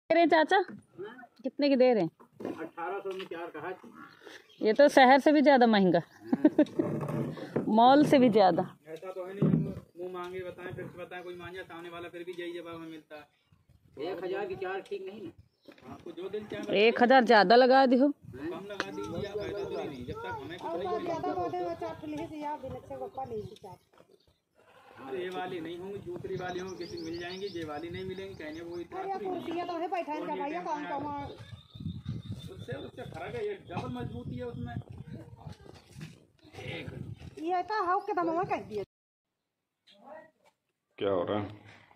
दे रहे चाचा, कितने की दे रहे हैं? 1800 में 4 कहा। ये तो शहर से भी ज्यादा महंगा, मॉल से भी ज्यादा। ऐसा तो है नहीं मुंह मांगे बताएं फिर बताएं कोई मान जाए सामने वाला, फिर भी यही जवाब हमें मिलता है। 1000 की 4 ठीक नहीं ना, आपको जो दिल चाहे 1000 ज्यादा लगा दी हो, कम लगा दीजिए, आप फायदा तो नहीं जब तक हमें कुछ नहीं मिलेगा। ये वाली नहीं होंगी, दूसरी वाली होंगी, किसी मिल जाएंगी, ये वाली नहीं मिलेंगी, कहने वो उससे फर्क है, ये डबल मजबूती है उसमें। ये था हाउ के दाम कह दिए। क्या हो रहा है?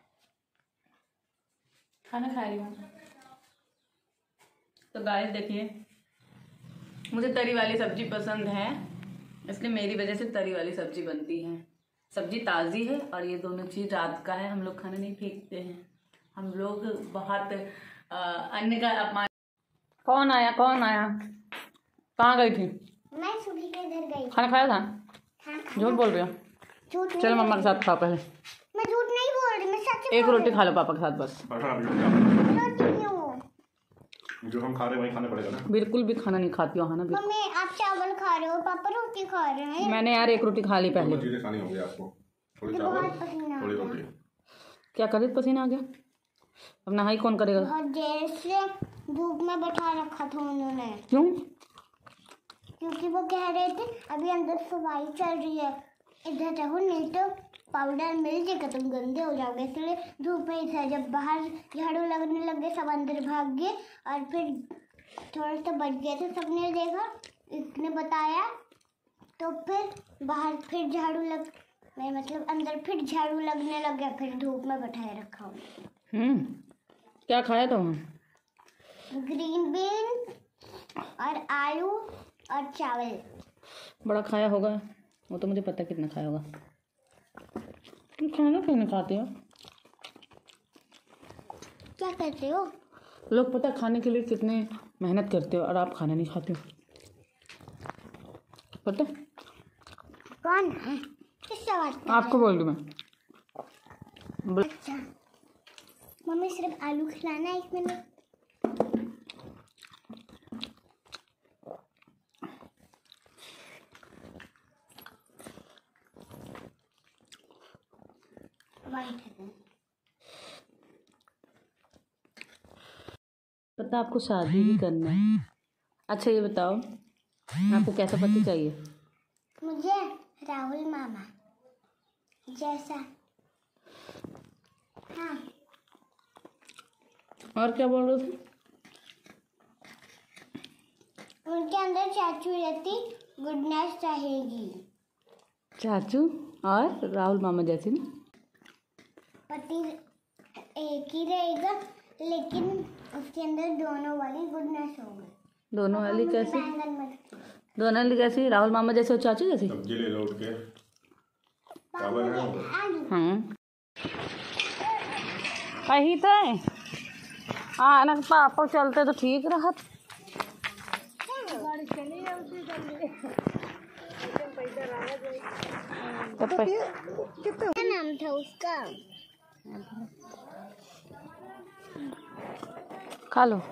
खाना खा रही हूँ। तो गाइस देखिए, मुझे तरी वाली सब्जी पसंद है, इसलिए मेरी वजह से तरी वाली सब्जी बनती है। सब्जी ताज़ी है और ये दोनों चीज़ रात का है, हम लोग खाना नहीं फेंकते हैं। हम लोग बहुत अन्न का अपमान। कौन आया कौन आया? कहाँ गई थी? मैं सुबह के इधर गई। खाना खाया था? हाँ, झूठ बोल रही हो? झूठ चलो मम्मा के साथ खाओ पहले। मैं झूठ नहीं बोल रही, मैं सच एक रोटी खा लो पापा के साथ बस। रोटी क्यों? जो हम खा रहे हैं वही खाना पड़ेगा ना। बिल्कुल भी खाना नहीं खाती हो, है ना? मम्मी आप चावल खा रहे हो, पापा रोटी खा रहे हैं। मैंने यार एक रोटी खा ली पहले। चीजें खानी होगी आपको, थोड़ी बहुत चावल पसीना थोड़ी रोटी। क्या करे, पसीना आ गया। अब नहाई कौन करेगा? बहुत देर से धूप में बैठा रखा था उन्होंने। क्यों? क्योंकि वो कह रहे थे अभी अंदर सफाई चल रही है, इधर रहो नहीं तो पाउडर मिल जाएगा, तुम गंदे हो जाओगे, इसलिए धूप में था। जब बाहर झाड़ू लगने लग गए सब अंदर भाग गए और फिर थोड़ा सा बच गए थे, सबने देखा, इसने बताया, तो फिर बाहर फिर झाड़ू लग मतलब अंदर फिर झाड़ू लगने लग गया, फिर धूप में बैठाए रखा हूँ। क्या खाया था वहाँ? ग्रीन बीन और आलू और चावल। बड़ा खाया होगा, वो तो मुझे पता है कितना खाया होगा। तुम खाना क्यों नहीं खाते हो? क्या करते हो? लोग पता है खाने के लिए कितने मेहनत करते हो और आप खाना नहीं खाते हो, पता? कौन है? किससे बात कर? आपको बोल रही मैं। अच्छा मम्मी सिर्फ आलू खिलाना है 1 मिनट। पता आपको शादी भी करना है। अच्छा ये बताओ, आपको कैसा पति चाहिए? मुझे राहुल मामा जैसा। हाँ। और क्या बोल रहे थे? उनके अंदर चाचू रहती, गुडनेस रहेगी। चाचू और राहुल मामा जैसे ना? पति एक ही रहेगा लेकिन उसके अंदर दोनों वाली गुडनेस होगी। दोनों वाली कैसे? बैंगन मत। दोनों वाली कैसी? राहुल मामा जैसे और चाचू जैसी? सब्जी ले लो उठ के। हाँ कही थे ना पापा चलते तो ठीक रहा। क्या नाम था उसका? खा लो।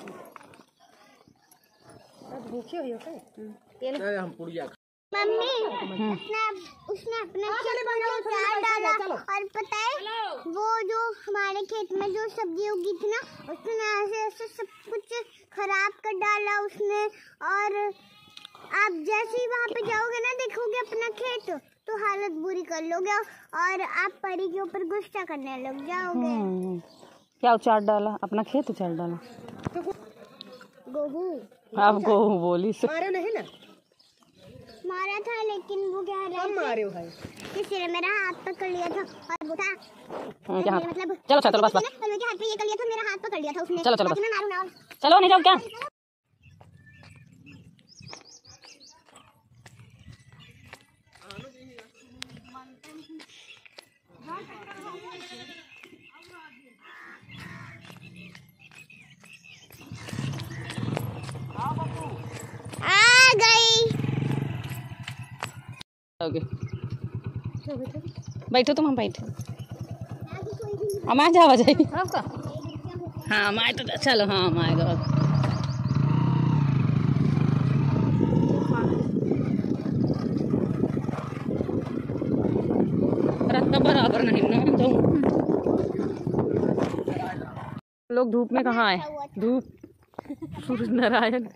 मम्मी उसने अपना खेत में उतार डाला और पता है वो जो हमारे खेत में जो सब्जी उगी थी ना, उसने ऐसे ऐसे सब कुछ खराब कर डाला उसने। और आप जैसे ही वहाँ पे जाओगे ना, देखोगे अपना खेत तो हालत बुरी कर लोगे और आप परी के ऊपर गुस्सा करने लग जाओगे। क्या उचार डाला? अपना खेत उचार डाला। गोहू। आप गोहू बोली से मारे नहीं ना? मारा था लेकिन वो क्या रहा मारे हो भाई, किसी ने मेरा हाथ पकड़ लिया था और वो था मतलब चलो चलो बस बस मेरे हाथ पे ये कर लिया था, मेरा हाथ पकड़ लिया था उसने। चलो चलो बस, मैं मारूं ना। चलो नहीं जाओ क्या? आ गई। बैठो तुम, हम बैठे। हम आ जाओ जाइए। हाँ माए तो चलो, हाँ माए गो रास्ता बराबर नहीं ना तो लोग धूप में कहाँ आए, धूप सूरज नारायण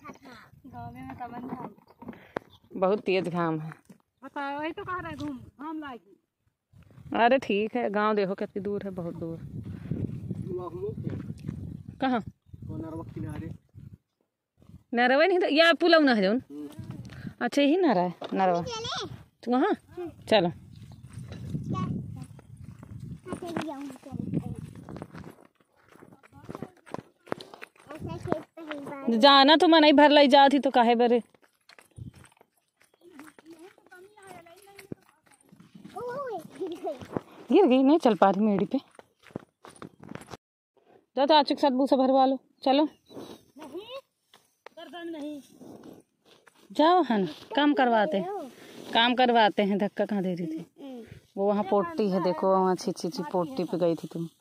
बहुत तेज घाम है। वही तो कह रहे घाम लागी। अरे ठीक है, गांव देखो कितनी दूर है, बहुत दूर। कहाँ नरवा नहीं था या पुलाव ना है जौन। अच्छा यही नारा है नरवा तो वहाँ चलो। जाना तो मैं नहीं भर लाई जाती तो काहे बरे गिर गई, नहीं चल पा रही मेड़ी पे। जाओ तो आचू के साथ भूसा भरवा लो, चलो। नहीं गर्दन नहीं जाओ है ना, काम करवाते हैं। धक्का कहाँ दे रही थी वो, वहाँ पोटी है देखो, वहाँ छी पोटी पे गई थी तुम।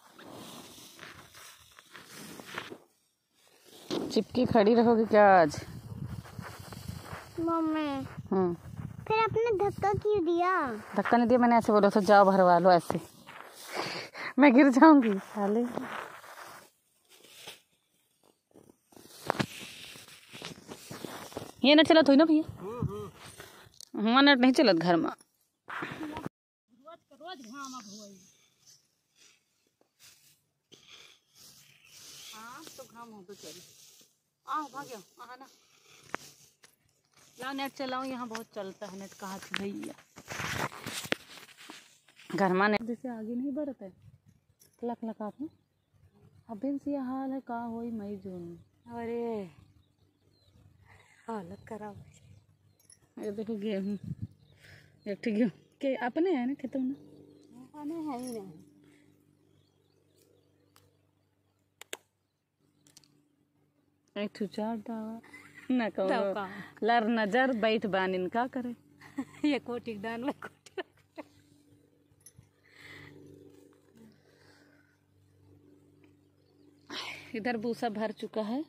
चिपकी खड़ी रहोगी क्या आज? मम्मी फिर आपने धक्का क्यों दिया? धक्का नहीं दिया मैंने, ऐसे बोला था जाओ भरवा लो, ऐसे मैं गिर जाऊंगी साले। ये ना चला थोड़ी ना भैया, हाँ नेट नहीं चलत घर में। ला नेट चलाओ, यहाँ बहुत चलता है नेट। कहाँ थी भैया घर में नेट से आगे नहीं बढ़ता है, लक लका में अभी से हाल है का होई मई जून में। अरे हालत खराब है। ये देखो गेहूँ, एक ठीक गेहूँ के अपने है ना खेतों में, खाने है ही नहीं। एक ठुचार दावा न कहो लर नजर बैठ बानिन का करे। ये कोटी डाल में कोटी इधर भूसा भर चुका है,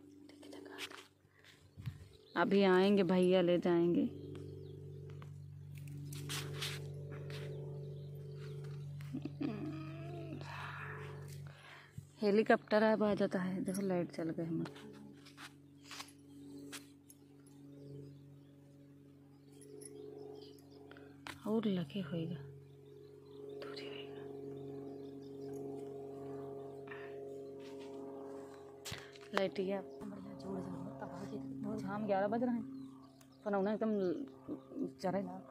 अभी आएंगे भैया ले जाएंगे। हेलीकॉप्टर अब आ जाता है, देखो लाइट चल गई हमारे। और लगे होएगा दूरी होएगा। लाइट गया शाम 11 बज रहे हैं, पनौना एकदम चरे ना।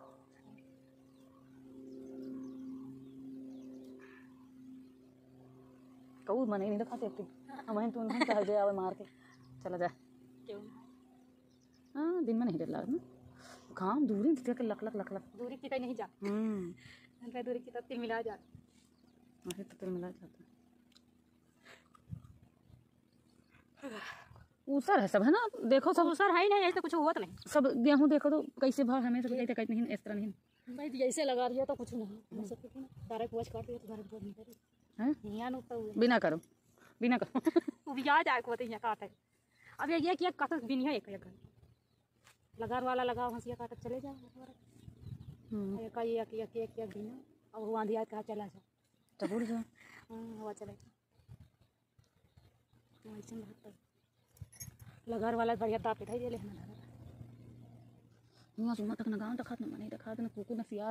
कहू मन नहीं दिखाते हमें तू नहीं कह दे मार के चला जाए। क्यों? हाँ दिन में नहीं डर लगा ना, काम दूरी के लक लक लक लक दूरी की कहीं नहीं जा। दूरी की तब मिला जा, अरे तो तेल मिला जाता ऊसर है सब है ना, देखो सब ऊसर है ही नहीं, ऐसे कुछ हुआ तो नहीं। सब गेहूँ देखो तो कैसे भाव हमें सब कहते नहीं, इस तरह नहीं भाई जैसे लगा दिया तो कुछ नहीं सारे पोच काट दिया तो घर पोच नहीं करी है। यहाँ नुकता बिना करो वो भी आ जाए को यहाँ काटे। अब ये कि काट बिन है एक लगार वाला लगाओ हंसिया काट चले जाओ एक बिना। अब वो आंधी कहा चला जा चबूर जा हवा चले लगार वाला बढ़िया ताप इठाई दे ले यहाँ सुना तक न गाँव तक न नहीं रखा न कुकू न सियार।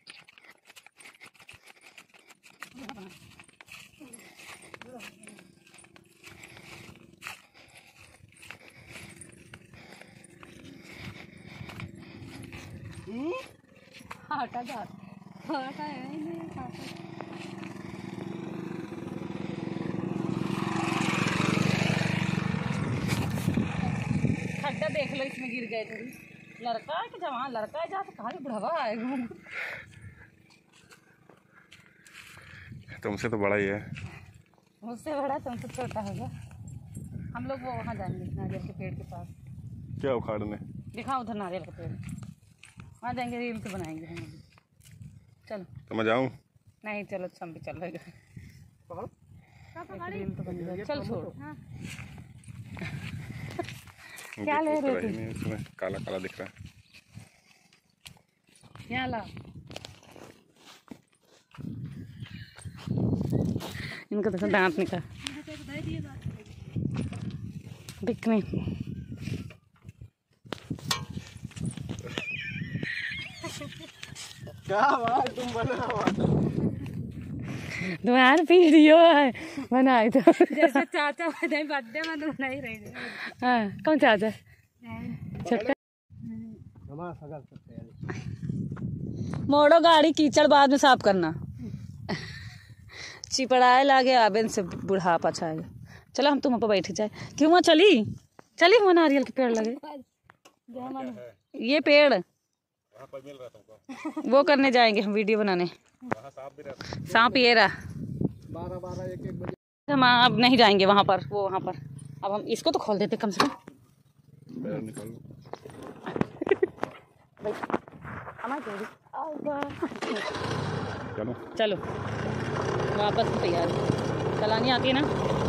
हटा जा हटा है नहीं खड्डा देख लो, इसमें गिर गए थे। लड़का है कि जवान लड़का है, जहाँ से कहाँ बुढ़ावा आएगा। तुमसे तो बड़ा ही है। मुझसे बड़ा तुमसे छोटा होगा। हम लोग वो वहाँ जाएंगे नारियल के पेड़ के पास। क्या उखाड़ने? दिखाओ उधर नारियल का पेड़, वहाँ जाएंगे रील से बनाएंगे हम। चलो तो मैं जाऊँ? नहीं चलो हम भी चल रहे। चल छोड़। क्या ले रहे थे? इसमें काला काला दिख रहा है। यहाँ ला। इनका तो दांत निकाल दिख नहीं। क्या बात तुम बना तुम्हारी वीडियो है बनाई तो जैसे चाचा बधाई बर्थडे में तो नहीं रही। हाँ कौन चाचा? छोटा मोड़ो गाड़ी, कीचड़ बाद में साफ करना। चिपड़ाए लागे आबेन से बुढ़ापा छाएगा। चलो हम तुम पर बैठ जाए। क्यों वहाँ चली चली हुआ नारियल के पेड़ लगे। ये पेड़ वो करने जाएंगे हम, वीडियो बनाने। सांप ये रहा। 12 1 बजे हम अब नहीं जाएंगे वहाँ पर, वो वहाँ पर। अब हम इसको तो खोल देते कम से कम। चलो चलो वापस की तैयारी। चलानी आती है ना?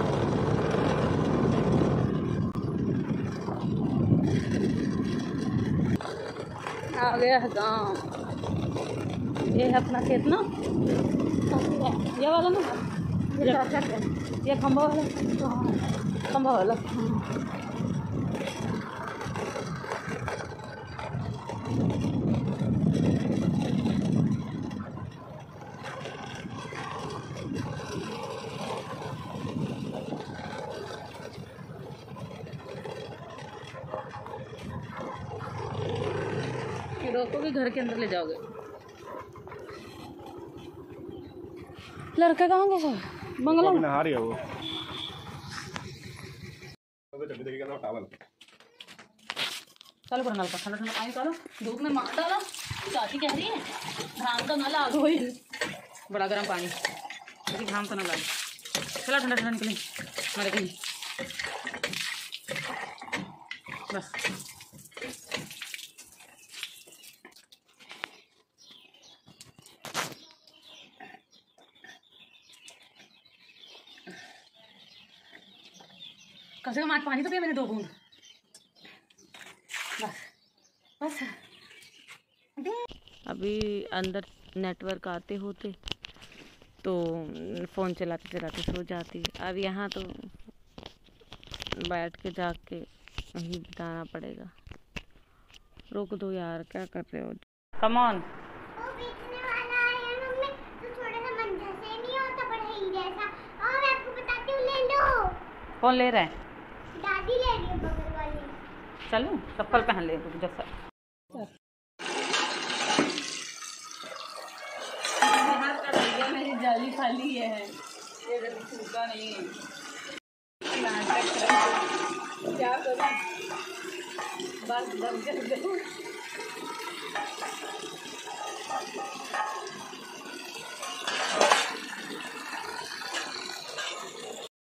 आ गया है गाँव। ये है अपना खेत ना, ये वाला ना, ये खंभा वाला, खंभा वाला। रोकोगे घर के अंदर ले जाओगे। लड़का कहाँ गया सब? बंगला में नहा रही है वो। टावल चालू करो, नल का ठंडा ठंडा पानी डालो, धूप में मार डालो। चाची कह रही है घाम तो ना लागो, बड़ा गर्म पानी, लेकिन घाम तो ना लागे। चला ठंडा ठंडा निकले हमारे कहीं बस। कम से कम आज पानी तो पिया मैंने 2 बूंद बस बस। अभी अंदर नेटवर्क आते होते तो फ़ोन चलाते चलाते सो जाती। अब यहाँ तो बैठ के जाग के वहीं बिताना पड़ेगा। रोक दो यार, क्या कर रहे हो? Come on. वो बेचने वाला है मम्मी, तो थोड़ा सा मंझा से नहीं होता बढ़ई जैसा। और मैं आपको बताती हूँ, ले लो। कौन ले रहा है? दादी ले रही है बगल वाली। चलूं चप्पल पहन ले जैसा। मेरी जाली खाली है, ये छूटा नहीं है। क्या करूं, बस